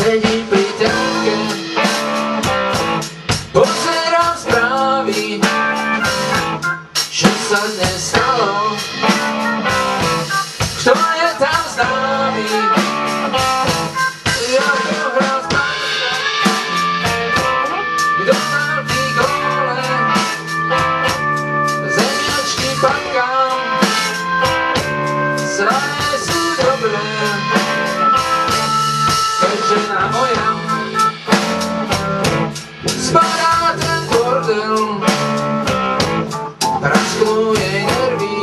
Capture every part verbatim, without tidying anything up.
sedím pri telke, pozerám správy, čo sa dnes stalo, kto je tam známy, ako hra z banka, kto dal tí góle, zemiačky pakám, sraje sú dobré, žena moja spadá ten bordel, prasknú jej nervy,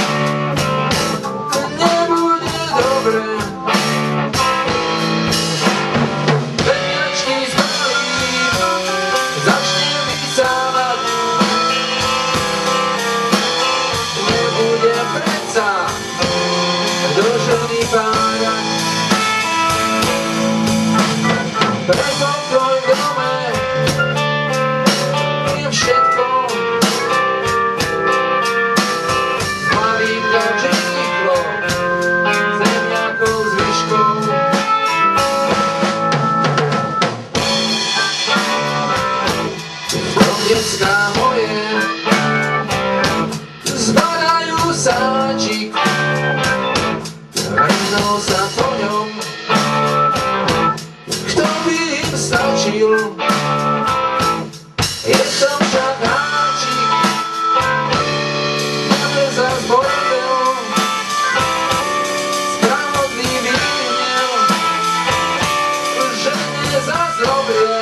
to nebude dobré. Zemiačky zbalím, začnem vysávať, nebude predsa do ženy párať. Preto v tvojom dome je všetko, malým to čistitlo, zemiakou s výškou. Decká moje zbadajú sáčik, vrhnul sa po ňom, stačil. Je to však háčik, máme zas bordel, spravodlivý hnev, že nie zas dobré.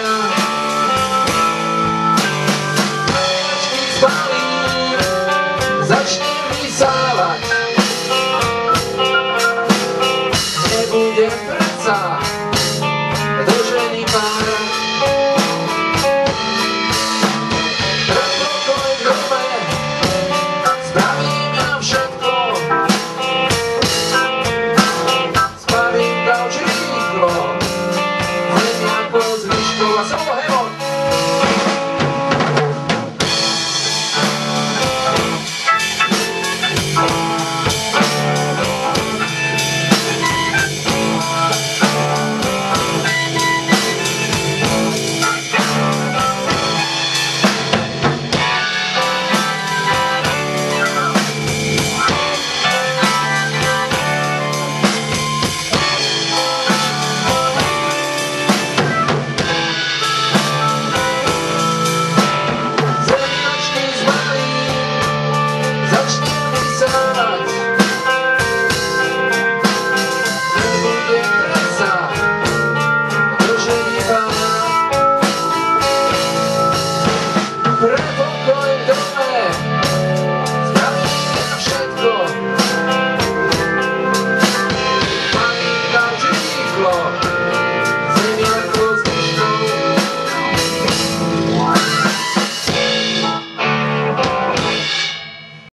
Zemiačky zbalím, začnem vysávať, nebude